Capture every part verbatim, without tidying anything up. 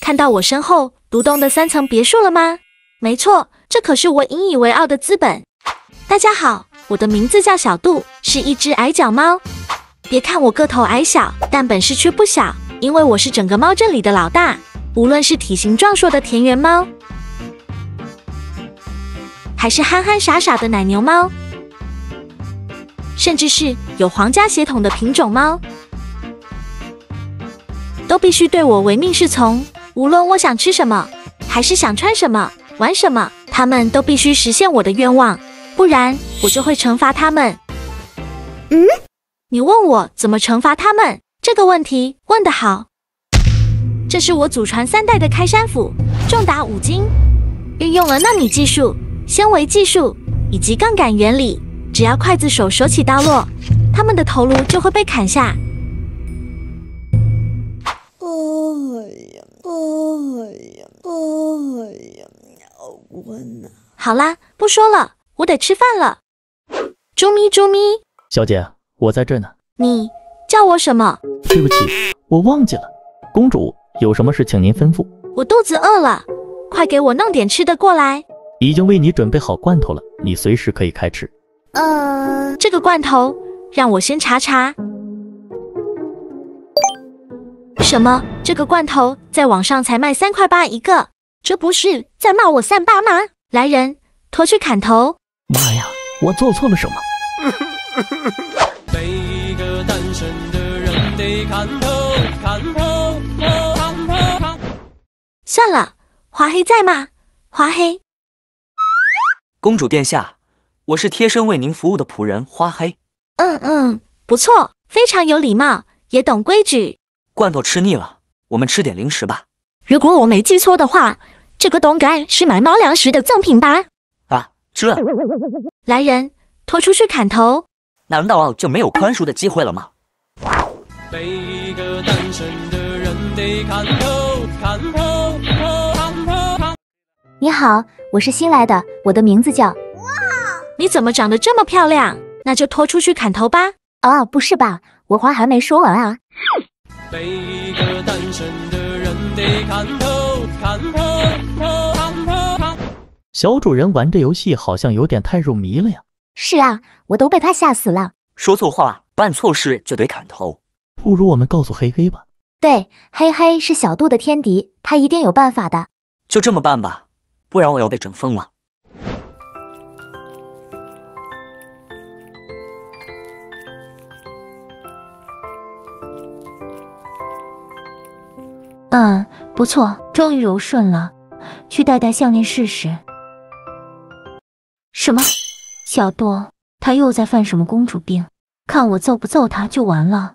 看到我身后独栋的三层别墅了吗？没错，这可是我引以为傲的资本。大家好，我的名字叫小杜，是一只矮脚猫。别看我个头矮小，但本事却不小，因为我是整个猫镇里的老大。无论是体型壮硕的田园猫，还是憨憨傻傻的奶牛猫，甚至是有皇家血统的品种猫，都必须对我唯命是从。无论我想吃什么，还是想穿什么、玩什么，他们都必须实现我的愿望，不然我就会惩罚他们。嗯？你问我怎么惩罚他们？这个问题问得好。这是我祖传三代的开山斧，重达五斤，运用了纳米技术、纤维技术以及杠杆原理。只要刽子手手起刀落，他们的头颅就会被砍下。 哎呀，哎呀，哎呀，好困呐！ 好啦，不说了，我得吃饭了。猪咪，猪咪， 小姐，我在这呢。 你叫我什么？ 对不起，我忘记了。公主，有什么事请您吩咐。 我肚子饿了，快给我弄点吃的过来。 已经为你准备好罐头了，你随时可以开吃。 呃，这个罐头让我先查查。什么？这个罐头在网上才卖三块八一个，这不是在骂我三八吗？来人，拖去砍头！ 妈呀，我做错了什么？ 每一个单身的人得砍头，砍头，砍头，砍。 算了，华黑在吗？华黑， 公主殿下，我是贴身为您服务的仆人花黑。 嗯嗯，不错，非常有礼貌，也懂规矩。 罐头吃腻了，我们吃点零食吧。 如果我没记错的话，这个洞盖是买猫粮食的赠品吧？ 啊，这来人，拖出去砍头！ 难道就没有宽恕的机会了吗？ 每一个单身的人得砍头，砍头，砍头，砍。 你好，我是新来的，我的名字叫……哇， 你怎么长得这么漂亮？那就拖出去砍头吧。 啊，不是吧，我话还没说完啊。 每一个单身的人得砍头，砍头，砍头，砍。 小主人玩这游戏好像有点太入迷了呀。 是啊，我都被他吓死了。 说错话，办错事就得砍头。 不如我们告诉黑黑吧。 对，黑黑是小杜的天敌，他一定有办法的。 就这么办吧，不然我要被整疯了。 嗯，不错，终于柔顺了。去戴戴项链试试。什么？小杜，他又在犯什么公主病？看我揍不揍他就完了。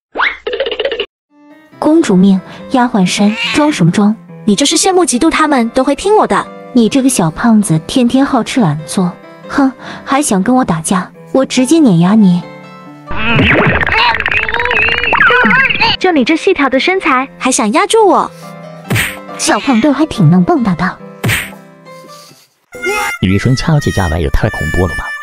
公主命，丫鬟身，装什么装？ 你就是羡慕嫉妒他们都会听我的。 你这个小胖子，天天好吃懒做，哼，还想跟我打架？我直接碾压你！ 就你这细条的身材，还想压住我？ 小胖墩还挺能蹦跶的。 女生掐起架来也太恐怖了吧！